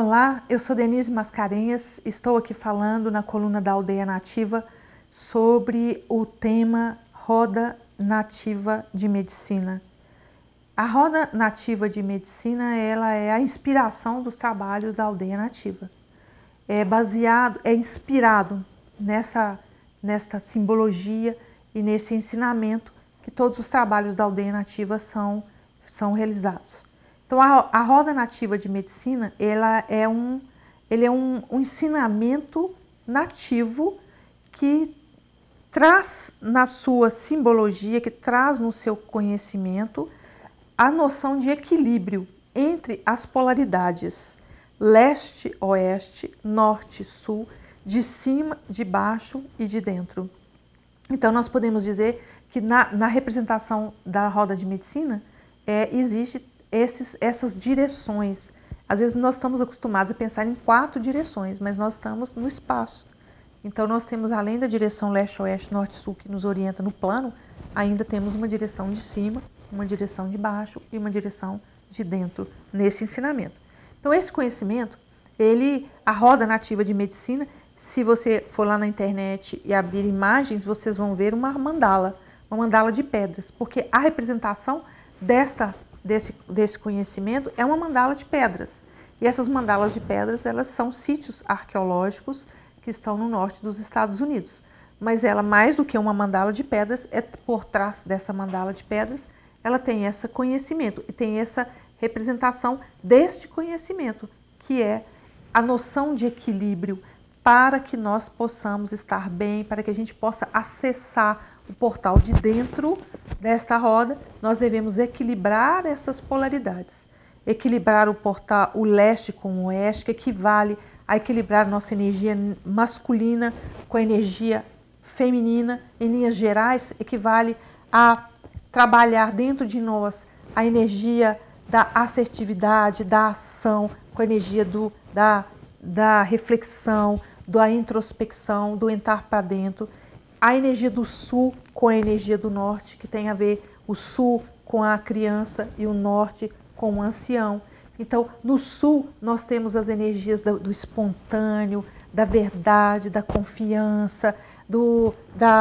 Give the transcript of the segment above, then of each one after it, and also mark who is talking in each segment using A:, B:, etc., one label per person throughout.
A: Olá, eu sou Denise Mascarenhas, estou aqui falando na coluna da Aldeia Nativa sobre o tema Roda Nativa de Medicina. A Roda Nativa de Medicina, ela é a inspiração dos trabalhos da Aldeia Nativa. É inspirado nesta simbologia e nesse ensinamento que todos os trabalhos da Aldeia Nativa são realizados. Então, a Roda Nativa de Medicina, ele é um ensinamento nativo que traz na sua simbologia, que traz no seu conhecimento a noção de equilíbrio entre as polaridades leste-oeste, norte-sul, de cima, de baixo e de dentro. Então, nós podemos dizer que na representação da Roda de Medicina existe essas direções. Às vezes nós estamos acostumados a pensar em 4 direções, mas nós estamos no espaço. Então nós temos, além da direção leste-oeste, norte-sul, que nos orienta no plano, ainda temos uma direção de cima, uma direção de baixo e uma direção de dentro nesse ensinamento. Então esse conhecimento, a Roda Nativa de Medicina, se você for lá na internet e abrir imagens, vocês vão ver uma mandala de pedras, porque a representação desse conhecimento é uma mandala de pedras. E essas mandalas de pedras, elas são sítios arqueológicos que estão no norte dos Estados Unidos. Mas ela, mais do que uma mandala de pedras, por trás dessa mandala de pedras, ela tem esse conhecimento e tem essa representação deste conhecimento, que é a noção de equilíbrio para que nós possamos estar bem, para que a gente possa acessar o portal de dentro desta roda. Nós devemos equilibrar essas polaridades. Equilibrar o leste com o oeste, que equivale a equilibrar nossa energia masculina com a energia feminina. Em linhas gerais, equivale a trabalhar dentro de nós a energia da assertividade, da ação, com a energia da reflexão, da introspecção, do entrar para dentro. A energia do sul com a energia do norte, que tem a ver o sul com a criança e o norte com o ancião. Então, no sul, nós temos as energias do espontâneo, da verdade, da confiança, do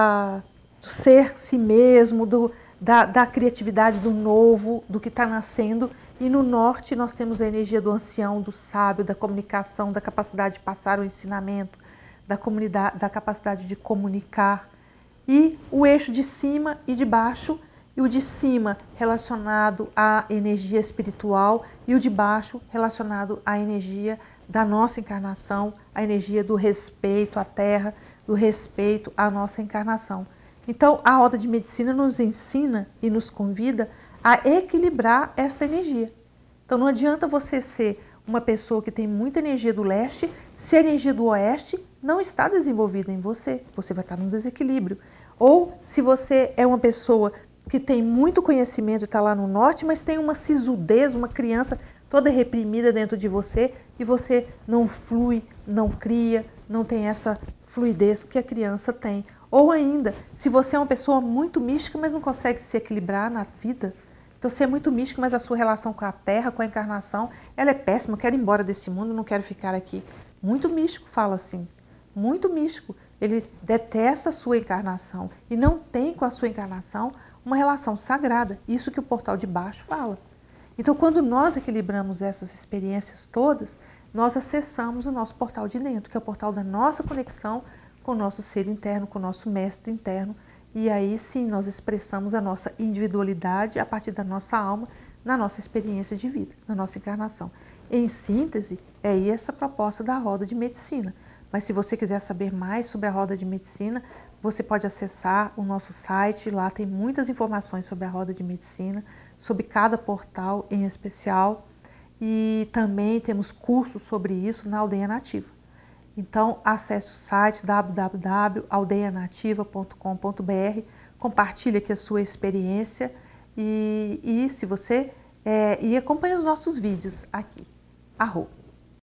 A: ser si mesmo, da criatividade do novo, do que está nascendo. E no norte, nós temos a energia do ancião, do sábio, da comunicação, da capacidade de passar o ensinamento, da capacidade de comunicar. E o eixo de cima e de baixo, e o de cima relacionado à energia espiritual e o de baixo relacionado à energia da nossa encarnação, a energia do respeito à Terra, do respeito à nossa encarnação. Então, a Roda de Medicina nos ensina e nos convida a equilibrar essa energia. Então, não adianta você ser uma pessoa que tem muita energia do leste, se a energia do oeste não está desenvolvida em você, você vai estar num desequilíbrio. Ou se você é uma pessoa que tem muito conhecimento e está lá no norte, mas tem uma sisudez, uma criança toda reprimida dentro de você e você não flui, não cria, não tem essa fluidez que a criança tem. Ou ainda, se você é uma pessoa muito mística, mas não consegue se equilibrar na vida, então você é muito místico, mas a sua relação com a Terra, com a encarnação, ela é péssima, eu quero ir embora desse mundo, não quero ficar aqui. Muito místico fala assim, muito místico. Ele detesta a sua encarnação e não tem com a sua encarnação uma relação sagrada. Isso que o portal de baixo fala. Então, quando nós equilibramos essas experiências todas, nós acessamos o nosso portal de dentro, que é o portal da nossa conexão com o nosso ser interno, com o nosso mestre interno. E aí sim nós expressamos a nossa individualidade a partir da nossa alma, na nossa experiência de vida, na nossa encarnação. Em síntese, é essa a proposta da Roda de Medicina. Mas se você quiser saber mais sobre a Roda de Medicina, você pode acessar o nosso site, lá tem muitas informações sobre a Roda de Medicina, sobre cada portal em especial, e também temos cursos sobre isso na Aldeia Nativa. Então, acesse o site www.aldeianativa.com.br, compartilhe aqui a sua experiência e se você e acompanhe os nossos vídeos aqui. Arro!